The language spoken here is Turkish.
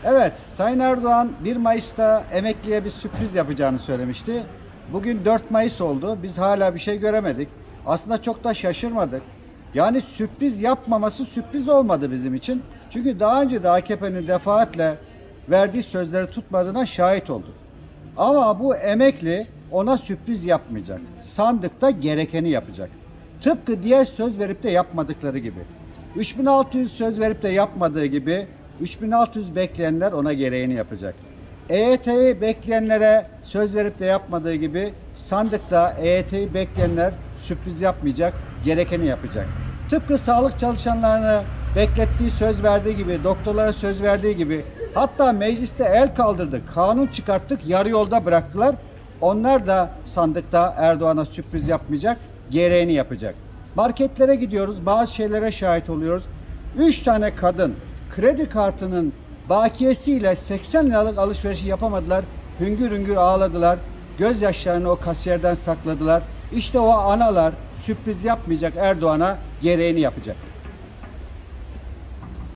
Evet, Sayın Erdoğan 1 Mayıs'ta emekliye bir sürpriz yapacağını söylemişti. Bugün 4 Mayıs oldu. Biz hala bir şey göremedik. Aslında çok da şaşırmadık. Yani sürpriz yapmaması sürpriz olmadı bizim için. Çünkü daha önce de AKP'nin defaatle verdiği sözleri tutmadığına şahit olduk. Ama bu emekli ona sürpriz yapmayacak. Sandıkta gerekeni yapacak. Tıpkı diğer söz verip de yapmadıkları gibi. 3600 söz verip de yapmadığı gibi 3600 bekleyenler ona gereğini yapacak. EYT'yi bekleyenlere söz verip de yapmadığı gibi sandıkta EYT'yi bekleyenler sürpriz yapmayacak, gerekeni yapacak. Tıpkı sağlık çalışanlarını beklettiği söz verdiği gibi, doktorlara söz verdiği gibi, hatta mecliste el kaldırdık, kanun çıkarttık, yarı yolda bıraktılar. Onlar da sandıkta Erdoğan'a sürpriz yapmayacak, gereğini yapacak. Marketlere gidiyoruz, bazı şeylere şahit oluyoruz. 3 tane kadın kredi kartının bakiyesiyle 80 liralık alışverişi yapamadılar. Hüngür hüngür ağladılar. Gözyaşlarını o kasiyerden sakladılar. İşte o analar sürpriz yapmayacak, Erdoğan'a gereğini yapacak.